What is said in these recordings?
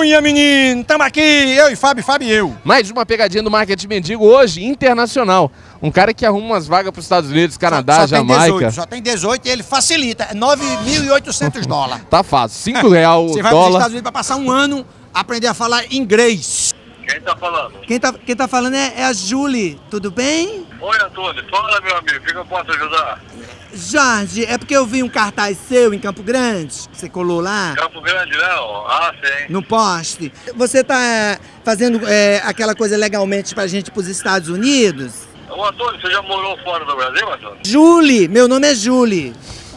Cunha, menino! Tamo aqui, eu e Fábio e eu. Mais uma pegadinha do marketing mendigo hoje, internacional. Um cara que arruma umas vagas para os Estados Unidos, Canadá, só Jamaica. Só tem 18 e ele facilita. É 9.800 dólares. Tá fácil, R$5 o Você vai para os dólar. Estados Unidos para passar um ano, aprender a falar inglês. Quem tá falando? Quem tá falando é a Julie, tudo bem? Oi, Antônio. Fala, meu amigo. O que eu posso ajudar? Jorge, é porque eu vi um cartaz seu em Campo Grande, você colou lá, Campo Grande, não? Ah, sim. no poste. Você tá fazendo aquela coisa legalmente pra gente ir pros Estados Unidos? Ô, Antônio, você já morou fora do Brasil, Antônio? Julie, meu nome é Julie.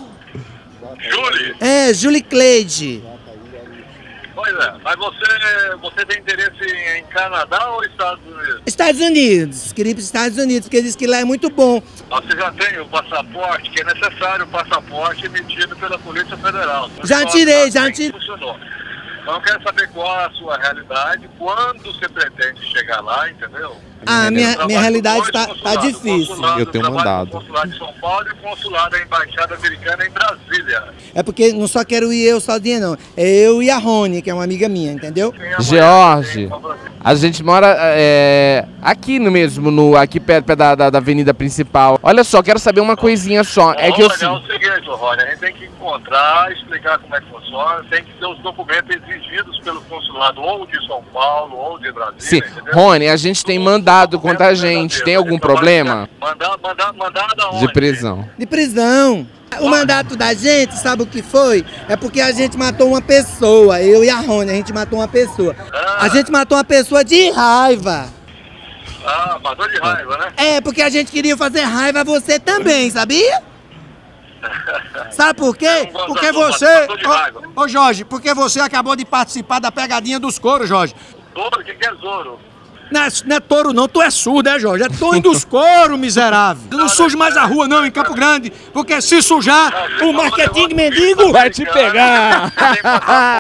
Júlio? É, Julie Cleide. Pois é. Mas você tem interesse em Canadá ou Estados Unidos? Estados Unidos, queria ir pros Estados Unidos, porque diz que lá é muito bom. Ah, você já tem o passaporte, que é necessário o passaporte emitido pela Polícia Federal. Já tirei, já Assim tirei. funcionou. Então eu quero saber qual a sua realidade, quando você pretende chegar lá, entendeu? Ah, minha realidade Dois tá consulados, difícil. consulado, Eu tenho trabalho mandado. no consulado de São Paulo e o consulado da Embaixada Americana em Brasília. É porque não só quero ir eu sozinha, não. É eu e a Rony, que é uma amiga minha, entendeu? Tem amanhã, George, tem Brasília. a gente mora aqui mesmo, aqui perto da avenida principal. Olha só, quero saber uma coisinha só. É que eu... Olha, é o seguinte, Rony, a gente tem que encontrar, explicar como é que funciona, tem que ter os documentos exigidos pelo consulado ou de São Paulo ou de Brasília, Sim, entendeu? Rony, a gente tem mandado contra a gente. Tem algum problema? Mandar da onde? De prisão. De prisão. O mandato da gente, sabe o que foi? É porque a gente matou uma pessoa, eu e a Rony, a gente matou uma pessoa. Ah. A gente matou uma pessoa de raiva. Ah, matou de raiva, né? É, porque a gente queria fazer raiva a você também, sabia? Sabe por quê? Não, Porque não, você... matou de raiva. Ô Jorge, porque você acabou de participar da pegadinha dos coros, Jorge. Touro, o que é Zoro? Não é touro não, tu é surdo, é Jorge? É Tonho dos coros, miserável. Não suje mais a rua não, em Campo Grande, porque se sujar, o marketing mendigo Vai te pegar!